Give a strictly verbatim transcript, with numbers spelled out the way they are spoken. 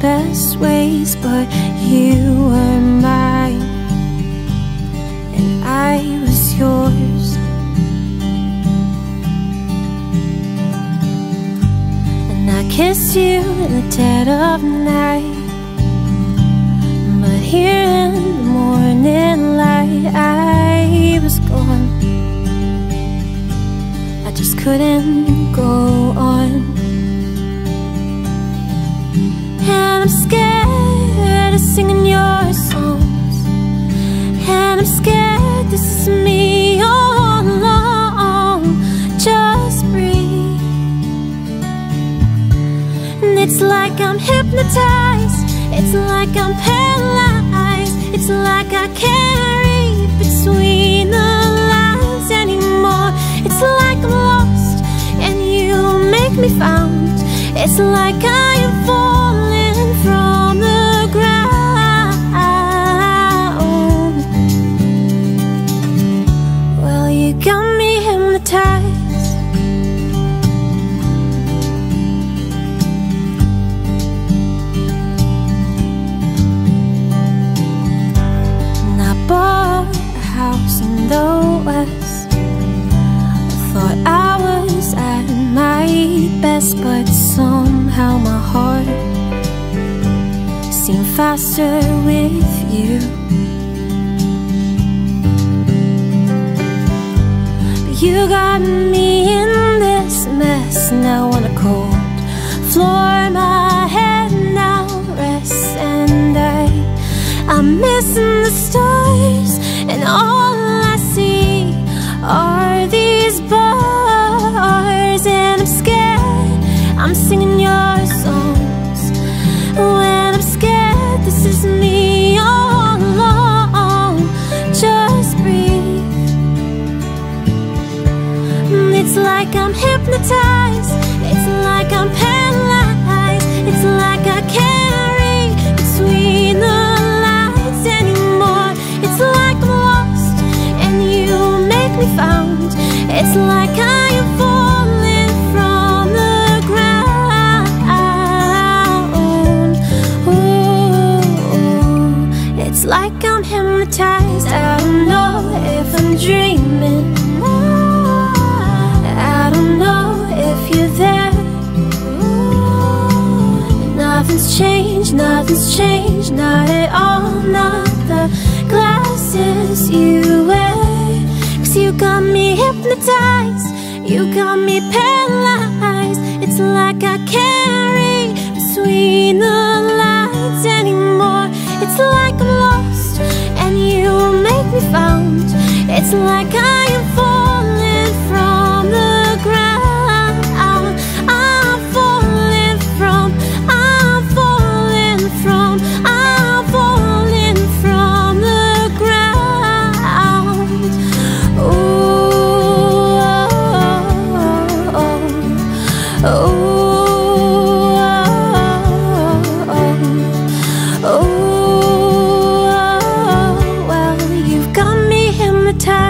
best ways, but you were mine and I was yours. And I kissed you in the dead of night, but here in the morning light I was gone. I just couldn't go on. And I'm scared of singing your songs, and I'm scared this is me all along. Just breathe. And it's like I'm hypnotized, it's like I'm paralyzed, it's like I can't read between the lines anymore. It's like I'm lost and you make me found. It's like I am falling from the ground. Well, you got me hypnotized. And I bought a house in the West. I thought I was at my best, but somehow my heart seemed faster with you. But you got me in this mess now on a cold floor. My head now rests, and I, I'm missing the stars, and all I see are these bars. And I'm scared I'm singing your songs when I'm scared this is me all along. Just breathe. It's like I'm hypnotized, it's like I'm paralyzed, it's like I can't read between the lines anymore. It's like I'm lost and you make me found. It's like I am falling from the ground. Ooh, it's like I'm hypnotized. I don't know if I'm dreaming, I don't know if you're there. Nothing's changed, nothing's changed, not at all. Not the glasses you wear. Cause you got me hypnotized, you got me paralyzed. It's like I can't read between the lines anymore. It's like I'm lost and you make me found. It's like I am falling from the ground. I'm falling from, I'm falling from, I'm falling from the ground. Ooh, oh, oh, oh, oh, well, you've got me hypnotized.